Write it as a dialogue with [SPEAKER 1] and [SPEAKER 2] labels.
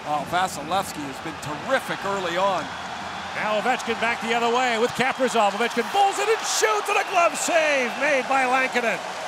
[SPEAKER 1] Oh, Vasilevsky has been terrific early on.
[SPEAKER 2] Now Ovechkin back the other way with Kaprizov. Ovechkin bowls it and shoots, and a glove save made by Lankinen.